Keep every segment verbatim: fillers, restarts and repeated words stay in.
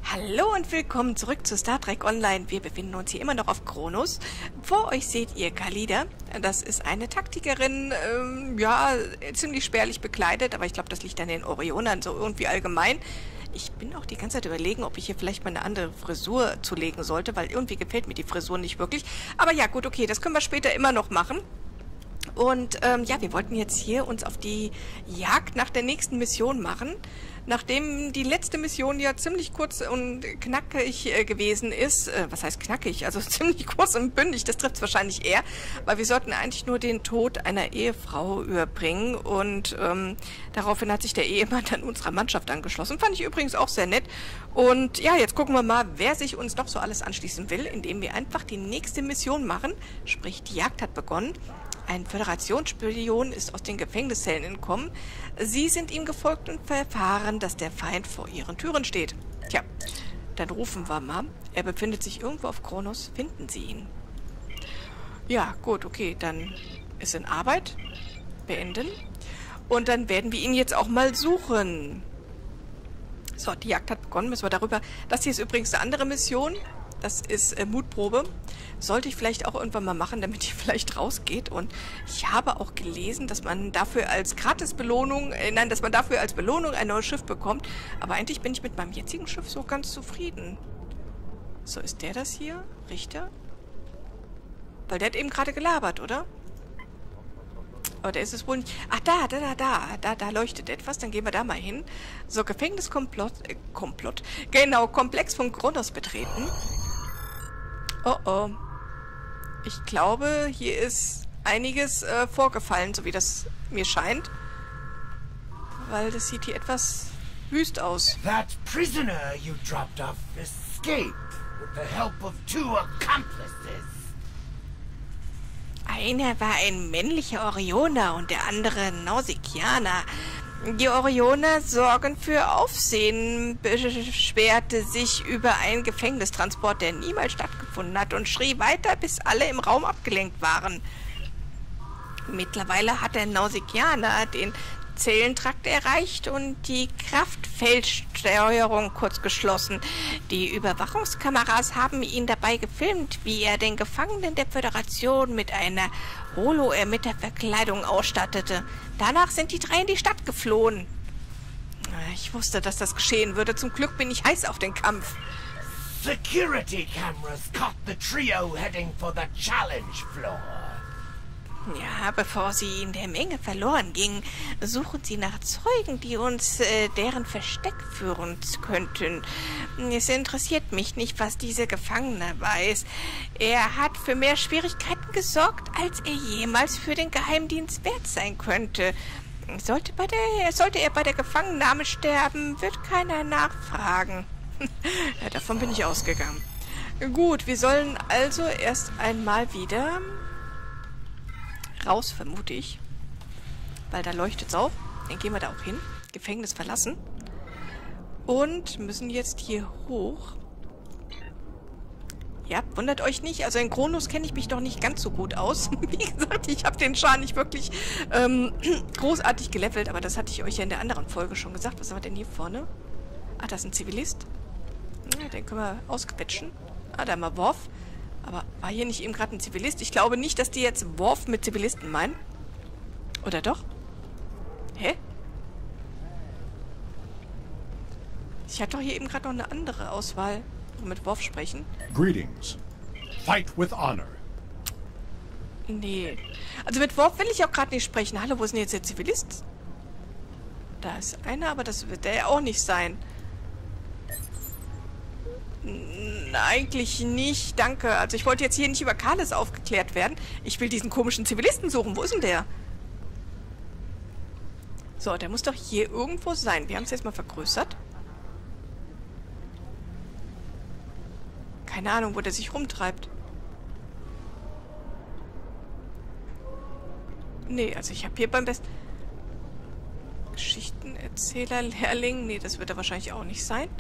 Hallo und willkommen zurück zu Star Trek Online. Wir befinden uns hier immer noch auf Kronos. Vor euch seht ihr Kalida. Das ist eine Taktikerin, ähm, ja, ziemlich spärlich bekleidet, aber ich glaube, das liegt an den Orionern, so irgendwie allgemein. Ich bin auch die ganze Zeit überlegen, ob ich hier vielleicht mal eine andere Frisur zulegen sollte, weil irgendwie gefällt mir die Frisur nicht wirklich. Aber ja, gut, okay, das können wir später immer noch machen. Und ähm, ja, wir wollten jetzt hier uns auf die Jagd nach der nächsten Mission machen. Nachdem die letzte Mission ja ziemlich kurz und knackig äh, gewesen ist, äh, was heißt knackig, also ziemlich kurz und bündig, das trifft es wahrscheinlich eher, weil wir sollten eigentlich nur den Tod einer Ehefrau überbringen und ähm, daraufhin hat sich der Ehemann dann unserer Mannschaft angeschlossen. Fand ich übrigens auch sehr nett. Und ja, jetzt gucken wir mal, wer sich uns doch so alles anschließen will, indem wir einfach die nächste Mission machen, sprich die Jagd hat begonnen. Ein Föderationsspion ist aus den Gefängniszellen entkommen. Sie sind ihm gefolgt und erfahren, dass der Feind vor ihren Türen steht. Tja, dann rufen wir mal. Er befindet sich irgendwo auf Kronos. Finden Sie ihn. Ja, gut, okay, dann ist in Arbeit. Beenden. Und dann werden wir ihn jetzt auch mal suchen. So, die Jagd hat begonnen. Müssen wir darüber... Das hier ist übrigens eine andere Mission. Das ist äh, Mutprobe. Sollte ich vielleicht auch irgendwann mal machen, damit die vielleicht rausgeht. Und ich habe auch gelesen, dass man dafür als Gratisbelohnung, äh, nein, dass man dafür als Belohnung ein neues Schiff bekommt. Aber eigentlich bin ich mit meinem jetzigen Schiff so ganz zufrieden. So, ist der das hier? Richter? Weil der hat eben gerade gelabert, oder? Aber der ist es wohl nicht. Ach, da, da, da, da, da, da leuchtet etwas. Dann gehen wir da mal hin. So, Gefängniskomplott, äh, Komplott. Genau, Komplex von Kronos betreten. Oh, oh. Ich glaube, hier ist einiges äh, vorgefallen, so wie das mir scheint. Weil das sieht hier etwas wüst aus. That prisoner you dropped off escaped with the help of two accomplices. Einer war ein männlicher Orioner und der andere Nausikianer. Die Orioner sorgen für Aufsehen, beschwerte sich über einen Gefängnistransport, der niemals stattgefunden hat und schrie weiter, bis alle im Raum abgelenkt waren. Mittlerweile hat der Nausikianer den Zellentrakt erreicht und die Kraftfeldsteuerung kurz geschlossen. Die Überwachungskameras haben ihn dabei gefilmt, wie er den Gefangenen der Föderation mit einer Holo-Emitter-Verkleidung ausstattete. Danach sind die drei in die Stadt geflohen. Ich wusste, dass das geschehen würde. Zum Glück bin ich heiß auf den Kampf. Security cameras caught the trio heading for the challenge floor. Ja, bevor sie in der Menge verloren gingen, suchen sie nach Zeugen, die uns äh, deren Versteck führen könnten. Es interessiert mich nicht, was dieser Gefangene weiß. Er hat für mehr Schwierigkeiten gesorgt, als er jemals für den Geheimdienst wert sein könnte. Sollte, bei der, sollte er bei der Gefangennahme sterben, wird keiner nachfragen. Ja, davon bin ich ausgegangen. Gut, wir sollen also erst einmal wieder... raus, vermute ich. Weil da leuchtet es auf. Dann gehen wir da auch hin. Gefängnis verlassen. Und müssen jetzt hier hoch. Ja, wundert euch nicht. Also in Kronos kenne ich mich doch nicht ganz so gut aus. Wie gesagt, ich habe den Char nicht wirklich ähm, großartig gelevelt. Aber das hatte ich euch ja in der anderen Folge schon gesagt. Was haben wir denn hier vorne? Ah, das ist ein Zivilist. Ja, den können wir ausquetschen. Ah, da haben wir Worf. Aber war hier nicht eben gerade ein Zivilist? Ich glaube nicht, dass die jetzt Worf mit Zivilisten meinen. Oder doch? Hä? Ich hatte doch hier eben gerade noch eine andere Auswahl, wo wir mit Worf sprechen. Greetings. Fight with honor. Nee. Also mit Worf will ich auch gerade nicht sprechen. Hallo, wo ist denn jetzt der Zivilist? Da ist einer, aber das wird der ja auch nicht sein. Eigentlich nicht, danke. Also ich wollte jetzt hier nicht über Kalis aufgeklärt werden. Ich will diesen komischen Zivilisten suchen. Wo ist denn der? So, der muss doch hier irgendwo sein. Wir haben es jetzt mal vergrößert. Keine Ahnung, wo der sich rumtreibt. Nee, also ich habe hier beim besten... Geschichtenerzähler, Lehrling. Nee, das wird er wahrscheinlich auch nicht sein.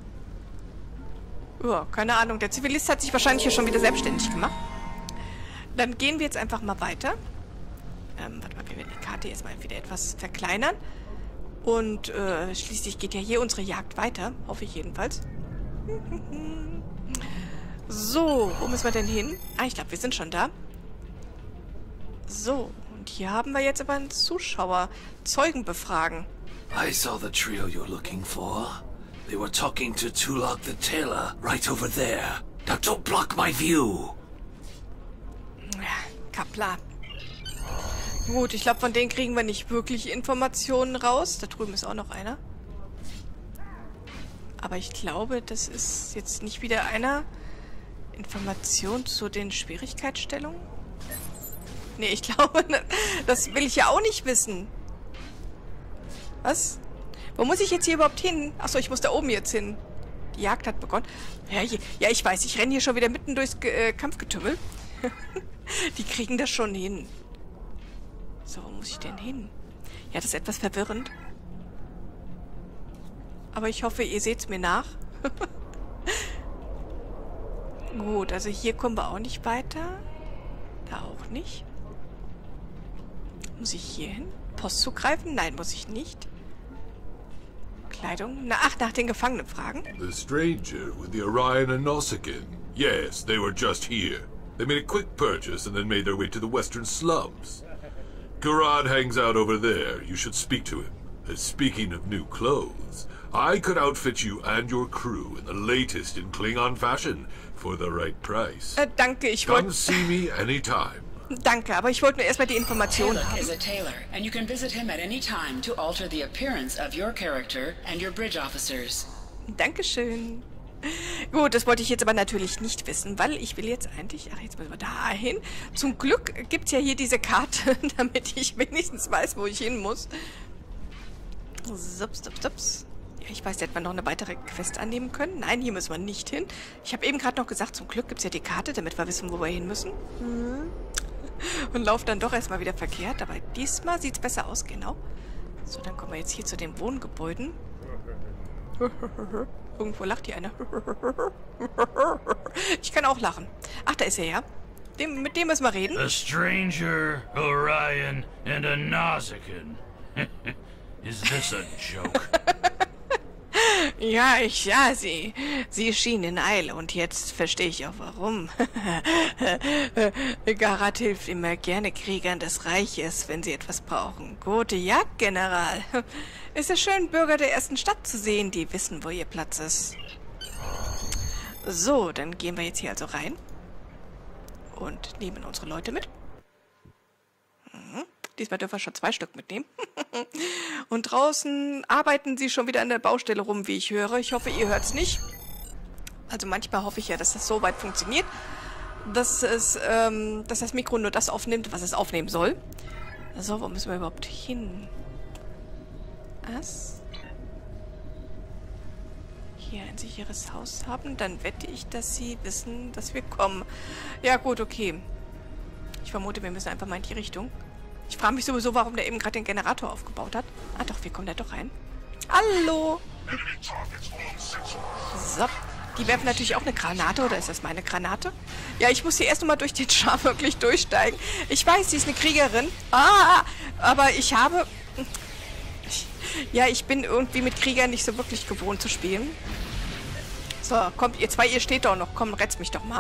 Ja, keine Ahnung. Der Zivilist hat sich wahrscheinlich hier schon wieder selbstständig gemacht. Dann gehen wir jetzt einfach mal weiter. Ähm, warte mal, wir werden die Karte jetzt mal wieder etwas verkleinern. Und äh, schließlich geht ja hier unsere Jagd weiter. Hoffe ich jedenfalls. So, wo müssen wir denn hin? Ah, ich glaube, wir sind schon da. So, und hier haben wir jetzt aber einen Zuschauer. Zeugen befragen. I saw the trio you're looking for. They were talking to Tulok the Tailor right over there. Now don't block my view. Kapla. Gut, ich glaube, von denen kriegen wir nicht wirklich Informationen raus. Da drüben ist auch noch einer. Aber ich glaube, das ist jetzt nicht wieder einer. Information zu den Schwierigkeitsstellungen? Nee, ich glaube, das will ich ja auch nicht wissen. Was? Wo muss ich jetzt hier überhaupt hin? Achso, ich muss da oben jetzt hin. Die Jagd hat begonnen. Ja, hier, ja ich weiß, ich renne hier schon wieder mitten durchs äh, Kampfgetümmel. Die kriegen das schon hin. So, wo muss ich denn hin? Ja, das ist etwas verwirrend. Aber ich hoffe, ihr seht's mir nach. Gut, also hier kommen wir auch nicht weiter. Da auch nicht. Muss ich hier hin? Post zugreifen? Nein, muss ich nicht. Kleidung? Na, ach, nach den Gefangenen fragen. The stranger with the Orion and Nausicaan. Yes, they were just here. They made a quick purchase and then made their way to the western slums. Garad hangs out over there. You should speak to him. Uh, speaking of new clothes, I could outfit you and your crew in the latest in Klingon fashion for the right price. Äh, danke, ich Come wollte... see me anytime. Danke, aber ich wollte nur erstmal die Informationen Tulok haben. is a tailor, and you can visit him at any time to alter the appearance of your character and your bridge officers. Dankeschön. Gut, das wollte ich jetzt aber natürlich nicht wissen, weil ich will jetzt eigentlich... Ach, jetzt müssen wir da hin. Zum Glück gibt es ja hier diese Karte, damit ich wenigstens weiß, wo ich hin muss. Sups, sups, sups. Ja, ich weiß, hätte man noch eine weitere Quest annehmen können. Nein, hier müssen wir nicht hin. Ich habe eben gerade noch gesagt, zum Glück gibt es ja die Karte, damit wir wissen, wo wir hin müssen. Hm. Und laufe dann doch erstmal wieder verkehrt. Aber diesmal sieht es besser aus, genau. So, dann kommen wir jetzt hier zu den Wohngebäuden. Irgendwo lacht hier einer. Ich kann auch lachen. Ach, da ist er ja. Dem, mit dem müssen wir reden. A stranger, Orion, and a Nausicaan. Is this a joke? Ja, ich ja, sie. Sie schien in Eile und jetzt verstehe ich auch warum. Garad hilft immer gerne Kriegern des Reiches, wenn sie etwas brauchen. Gute Jagd, General. Ist es schön, Bürger der ersten Stadt zu sehen, die wissen, wo ihr Platz ist. So, dann gehen wir jetzt hier also rein. Und nehmen unsere Leute mit. Mhm. Diesmal dürfen wir schon zwei Stück mitnehmen. Und draußen arbeiten sie schon wieder an der Baustelle rum, wie ich höre. Ich hoffe, ihr hört es nicht. Also manchmal hoffe ich ja, dass das so weit funktioniert, dass, es, ähm, dass das Mikro nur das aufnimmt, was es aufnehmen soll. So, wo müssen wir überhaupt hin? Was? Hier ein sicheres Haus haben? Dann wette ich, dass sie wissen, dass wir kommen. Ja gut, okay. Ich vermute, wir müssen einfach mal in die Richtung. Ich frage mich sowieso, warum der eben gerade den Generator aufgebaut hat. Ah doch, wir kommen da doch rein. Hallo! So. Die werfen natürlich auch eine Granate, oder ist das meine Granate? Ja, ich muss hier erst nochmal durch den Char wirklich durchsteigen. Ich weiß, sie ist eine Kriegerin. Ah, aber ich habe... Ja, ich bin irgendwie mit Kriegern nicht so wirklich gewohnt zu spielen. So, kommt, ihr zwei, ihr steht doch noch. Komm, retzt mich doch mal.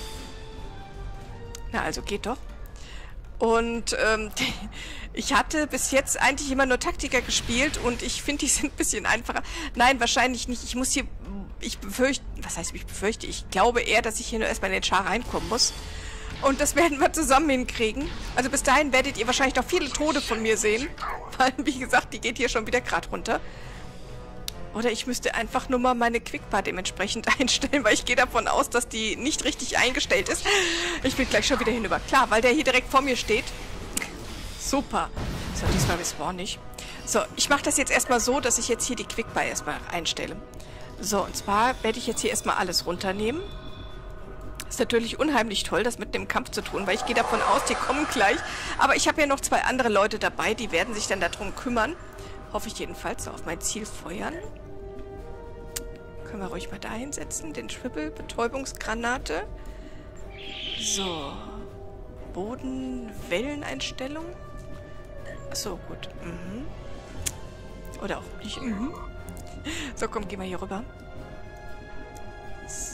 Na, also geht doch. Und ähm, ich hatte bis jetzt eigentlich immer nur Taktiker gespielt und ich finde, die sind ein bisschen einfacher. Nein, wahrscheinlich nicht. Ich muss hier, ich befürchte, was heißt, ich befürchte, ich glaube eher, dass ich hier nur erstmal in den Char reinkommen muss. Und das werden wir zusammen hinkriegen. Also bis dahin werdet ihr wahrscheinlich noch viele Tode von mir sehen. Weil, wie gesagt, die geht hier schon wieder gerade runter. Oder ich müsste einfach nur mal meine Quickbar dementsprechend einstellen, weil ich gehe davon aus, dass die nicht richtig eingestellt ist. Ich will gleich schon wieder hinüber. Klar, weil der hier direkt vor mir steht. Super. So, diesmal respawn nicht. So, ich mache das jetzt erstmal so, dass ich jetzt hier die Quickbar erstmal einstelle. So, und zwar werde ich jetzt hier erstmal alles runternehmen. Ist natürlich unheimlich toll, das mit dem Kampf zu tun, weil ich gehe davon aus, die kommen gleich. Aber ich habe ja noch zwei andere Leute dabei, die werden sich dann darum kümmern. Hoffe ich jedenfalls. So, auf mein Ziel feuern. Können wir ruhig mal da hinsetzen. Den Triple, Betäubungsgranate. So. Bodenwelleneinstellung. Achso, gut. Mhm. Oder auch nicht. Mhm. So, komm, gehen wir hier rüber.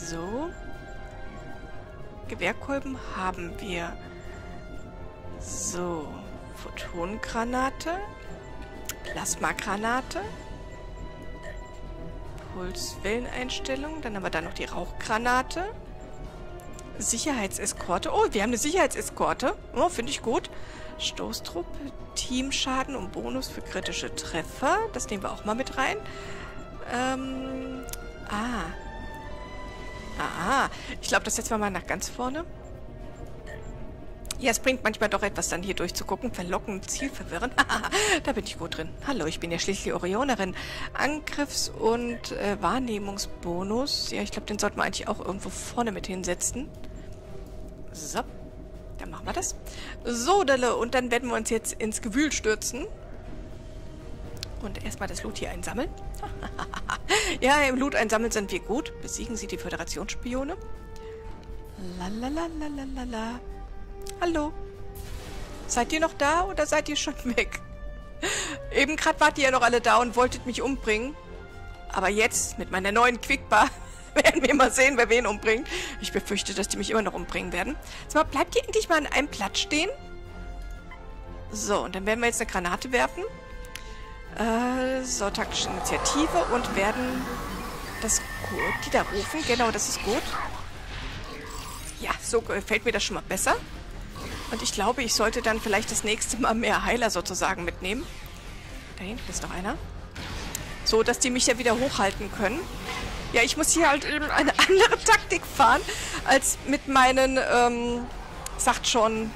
So. Gewehrkolben haben wir. So. Photongranate. Plasmagranate. Pulswelleneinstellung. Dann haben wir da noch die Rauchgranate. Sicherheitseskorte. Oh, wir haben eine Sicherheitseskorte. Oh, finde ich gut. Stoßtruppe, Teamschaden und Bonus für kritische Treffer. Das nehmen wir auch mal mit rein. Ähm, ah. Ah, ich glaube, das setzen wir mal nach ganz vorne. Ja, es bringt manchmal doch etwas, dann hier durchzugucken. Verlocken, Ziel verwirren. Da bin ich gut drin. Hallo, ich bin ja schließlich Orionerin. Angriffs- und äh, Wahrnehmungsbonus. Ja, ich glaube, den sollten wir eigentlich auch irgendwo vorne mit hinsetzen. So, dann machen wir das. So, Dalle, und dann werden wir uns jetzt ins Gewühl stürzen. Und erstmal das Loot hier einsammeln. Ja, im Loot einsammeln sind wir gut. Besiegen Sie die Föderationsspione. Lalalalalalala. Hallo. Seid ihr noch da oder seid ihr schon weg? Eben gerade wart ihr ja noch alle da und wolltet mich umbringen. Aber jetzt, mit meiner neuen Quickbar, werden wir mal sehen, wer wen umbringt. Ich befürchte, dass die mich immer noch umbringen werden. Sag mal, bleibt ihr endlich mal an einem Platz stehen? So, und dann werden wir jetzt eine Granate werfen. Äh, so, taktische Initiative und werden das gut wieder rufen. Genau, das ist gut. Ja, so gefällt mir das schon mal besser. Und ich glaube, ich sollte dann vielleicht das nächste Mal mehr Heiler sozusagen mitnehmen. Da hinten ist noch einer. So, dass die mich ja wieder hochhalten können. Ja, ich muss hier halt eine andere Taktik fahren, als mit meinen, ähm, sagt schon...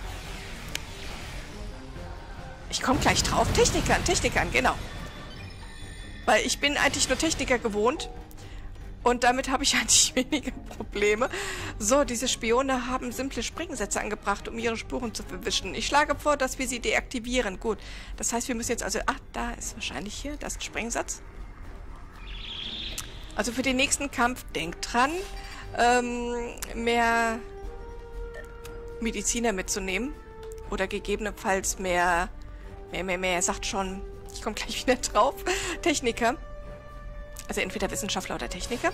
Ich komme gleich drauf. Technikern, Technikern, genau. Weil ich bin eigentlich nur Techniker gewohnt. Und damit habe ich eigentlich weniger Probleme. So, diese Spione haben simple Sprengsätze angebracht, um ihre Spuren zu verwischen. Ich schlage vor, dass wir sie deaktivieren. Gut, das heißt, wir müssen jetzt also... Ach, da ist wahrscheinlich hier, das ist ein Sprengsatz. Also für den nächsten Kampf, denkt dran, ähm, mehr Mediziner mitzunehmen. Oder gegebenenfalls mehr... Mehr, mehr, mehr, er sagt schon... Ich komme gleich wieder drauf. Techniker. Also entweder Wissenschaftler oder Techniker.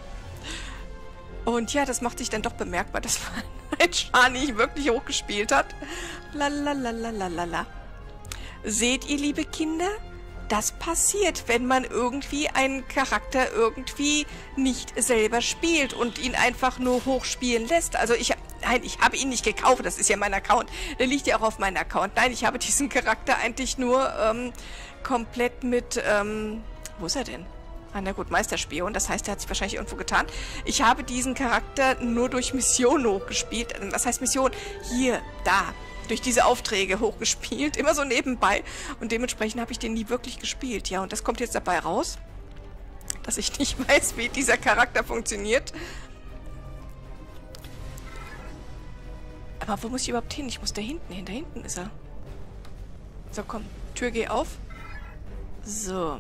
Und ja, das macht sich dann doch bemerkbar, dass ein Shani wirklich hochgespielt hat. Lalalalalalala. Seht ihr, liebe Kinder? Das passiert, wenn man irgendwie einen Charakter irgendwie nicht selber spielt und ihn einfach nur hochspielen lässt. Also ich, nein, ich habe ihn nicht gekauft, das ist ja mein Account. Der liegt ja auch auf meinem Account. Nein, ich habe diesen Charakter eigentlich nur ähm, komplett mit, ähm, wo ist er denn? Ah, na gut, Meisterspion, das heißt, er hat sich wahrscheinlich irgendwo getan. Ich habe diesen Charakter nur durch Mission hochgespielt. Was heißt Mission? Hier, da. Durch diese Aufträge hochgespielt. Immer so nebenbei. Und dementsprechend habe ich den nie wirklich gespielt. Ja, und das kommt jetzt dabei raus, dass ich nicht weiß, wie dieser Charakter funktioniert. Aber wo muss ich überhaupt hin? Ich muss da hinten hin. Da hinten ist er. So, komm. Tür, geh auf. So.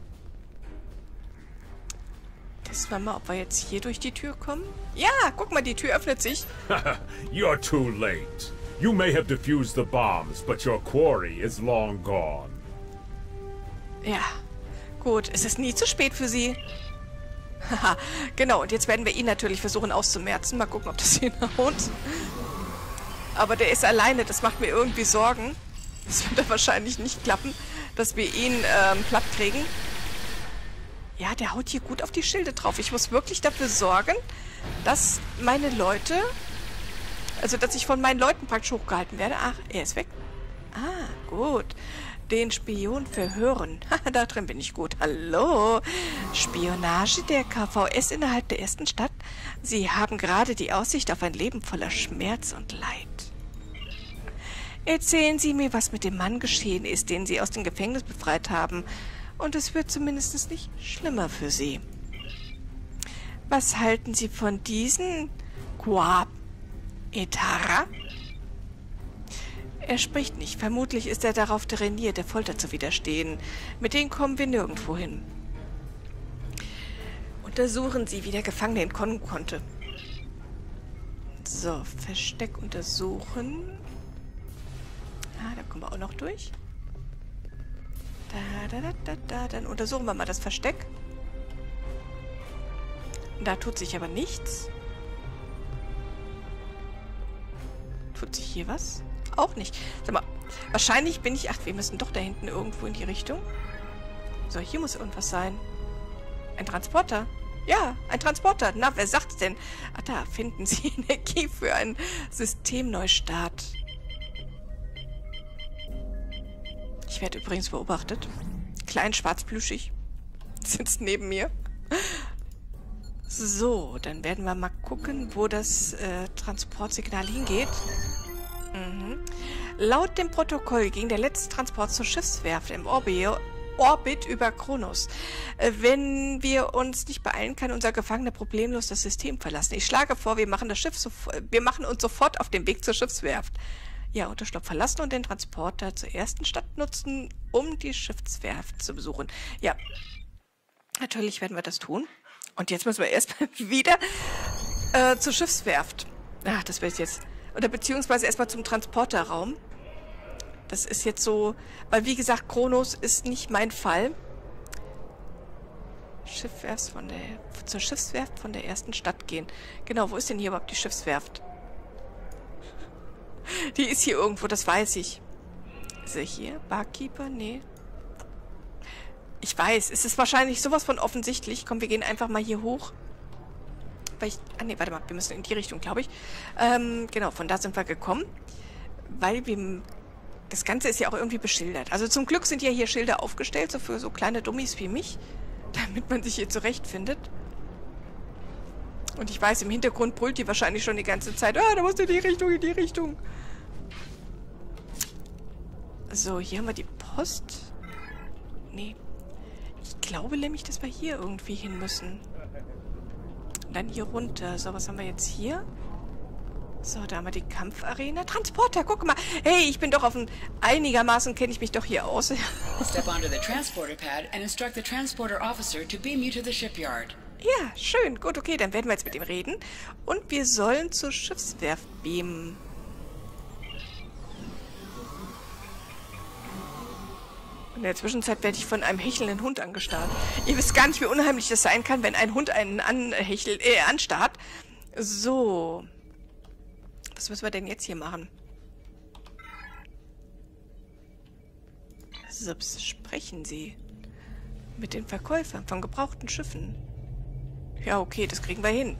Testen wir mal, ob wir jetzt hier durch die Tür kommen. Ja, guck mal, die Tür öffnet sich. You're too late. You may have defused the bombs, but your quarry is long gone. Ja, gut. Es ist nie zu spät für Sie. Haha, genau. Und jetzt werden wir ihn natürlich versuchen auszumerzen. Mal gucken, ob das hinhaut. Aber der ist alleine. Das macht mir irgendwie Sorgen. Das wird wahrscheinlich nicht klappen, dass wir ihn ähm, platt kriegen. Ja, der haut hier gut auf die Schilde drauf. Ich muss wirklich dafür sorgen, dass meine Leute... Also, dass ich von meinen Leuten praktisch hochgehalten werde. Ach, er ist weg. Ah, gut. Den Spion verhören. Da drin bin ich gut. Hallo. Spionage der K V S innerhalb der ersten Stadt. Sie haben gerade die Aussicht auf ein Leben voller Schmerz und Leid. Erzählen Sie mir, was mit dem Mann geschehen ist, den Sie aus dem Gefängnis befreit haben. Und es wird zumindest nicht schlimmer für Sie. Was halten Sie von diesen Quab Etara? Er spricht nicht. Vermutlich ist er darauf trainiert, der Folter zu widerstehen. Mit denen kommen wir nirgendwo hin. Untersuchen Sie, wie der Gefangene entkommen konnte. So, Versteck untersuchen. Ah, da kommen wir auch noch durch. Da, da, da, da, da. Dann untersuchen wir mal das Versteck. Da tut sich aber nichts. Tut sich hier was? Auch nicht. Sag mal, wahrscheinlich bin ich... Ach, wir müssen doch da hinten irgendwo in die Richtung. So, hier muss irgendwas sein. Ein Transporter. Ja, ein Transporter. Na, wer sagt's denn? Ach, da finden Sie Energie für einen Systemneustart. Ich werde übrigens beobachtet. Klein, schwarzplüschig. Sitzt neben mir. So, dann werden wir mal gucken, wo das äh, Transportsignal hingeht. Mhm. Laut dem Protokoll ging der letzte Transport zur Schiffswerft im Orbi Orbit über Kronos. Äh, wenn wir uns nicht beeilen, kann unser Gefangener problemlos das System verlassen. Ich schlage vor, wir machen das Schiff so, wir machen uns sofort auf den Weg zur Schiffswerft. Ja, Unterschlupf verlassen und den Transporter zur ersten Stadt nutzen, um die Schiffswerft zu besuchen. Ja, natürlich werden wir das tun. Und jetzt müssen wir erstmal wieder äh, zur Schiffswerft. Ach, das wäre jetzt... Oder beziehungsweise erstmal zum Transporterraum. Das ist jetzt so... Weil, wie gesagt, Kronos ist nicht mein Fall. Schiffwerft von der... Zur Schiffswerft von der ersten Stadt gehen. Genau, wo ist denn hier überhaupt die Schiffswerft? Die ist hier irgendwo, das weiß ich. Ist er hier? Barkeeper? Nee. Ich weiß, es ist wahrscheinlich sowas von offensichtlich. Komm, wir gehen einfach mal hier hoch. Weil ich... Ah, nee, warte mal. Wir müssen in die Richtung, glaube ich. Ähm, genau, von da sind wir gekommen. Weil wir... Das Ganze ist ja auch irgendwie beschildert. Also zum Glück sind ja hier Schilder aufgestellt, so für so kleine Dummies wie mich. Damit man sich hier zurechtfindet. Und ich weiß, im Hintergrund brüllt die wahrscheinlich schon die ganze Zeit. Ah, da musst du in die Richtung, in die Richtung. So, hier haben wir die Post. Nee. Ich glaube nämlich, dass wir hier irgendwie hin müssen. Und dann hier runter. So, was haben wir jetzt hier? So, da haben wir die Kampfarena. Transporter, guck mal. Hey, ich bin doch auf ein... Einigermaßen kenne ich mich doch hier aus. Step onto the transporter pad and instruct the transporter officer to beam you to the shipyard. Ja, schön. Gut, okay, dann werden wir jetzt mit ihm reden. Und wir sollen zur Schiffswerft beamen. In der Zwischenzeit werde ich von einem hechelnden Hund angestarrt. Ihr wisst gar nicht, wie unheimlich das sein kann, wenn ein Hund einen anhechelt, äh, anstarrt. So. Was müssen wir denn jetzt hier machen? Subs, sprechen Sie. Mit den Verkäufern von gebrauchten Schiffen. Ja, okay, das kriegen wir hin.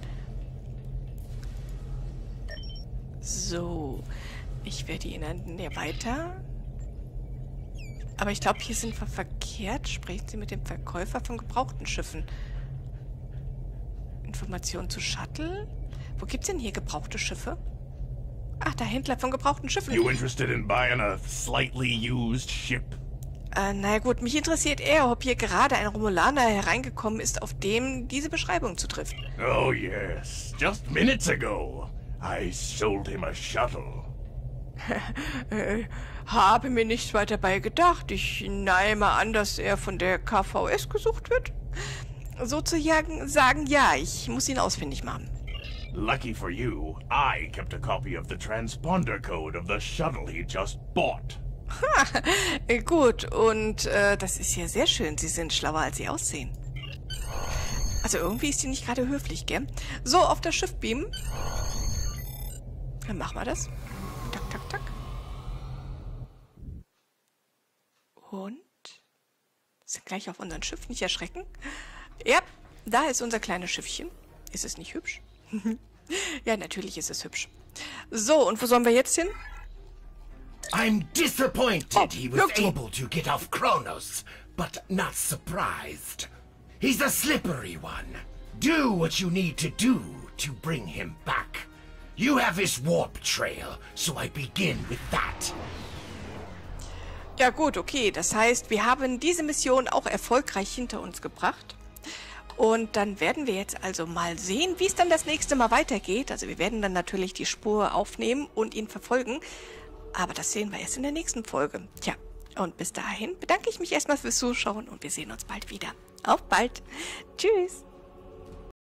So. Ich werde Ihnen... Ja, weiter... Aber ich glaube, hier sind wir verkehrt. Sprechen Sie mit dem Verkäufer von gebrauchten Schiffen. Informationen zu Shuttle? Wo gibt's denn hier gebrauchte Schiffe? Ach, der Händler von gebrauchten Schiffen. You interested in buying a slightly used ship? Äh, naja gut, mich interessiert eher, ob hier gerade ein Romulaner hereingekommen ist, auf dem diese Beschreibung zutrifft. Oh yes, just minutes ago. I sold him a shuttle. äh, habe mir nichts weiter bei gedacht. Ich nehme an, dass er von der K V S gesucht wird. Sozusagen sagen, ja, ich muss ihn ausfindig machen. Lucky for you, I kept a copy of the transponder code of the shuttle he just bought. Ha, gut, und äh, das ist ja sehr schön. Sie sind schlauer, als Sie aussehen. Also irgendwie ist sie nicht gerade höflich, gell? So, auf das Schiff beamen. Dann machen wir das. Tak, tak, tak. Und? Sind gleich auf unserem Schiff, nicht erschrecken. Ja, da ist unser kleines Schiffchen. Ist es nicht hübsch? Ja, natürlich ist es hübsch. So, und wo sollen wir jetzt hin? I'm disappointed Oh, he was look. able to get off Kronos, but not surprised. He's a slippery one. Do what you need to do to bring him back. You have his warp trail, so I begin with that. Ja gut, okay. Das heißt, wir haben diese Mission auch erfolgreich hinter uns gebracht. Und dann werden wir jetzt also mal sehen, wie es dann das nächste Mal weitergeht. Also wir werden dann natürlich die Spur aufnehmen und ihn verfolgen. Aber das sehen wir erst in der nächsten Folge. Tja, und bis dahin bedanke ich mich erstmal fürs Zuschauen und wir sehen uns bald wieder. Auf bald. Tschüss.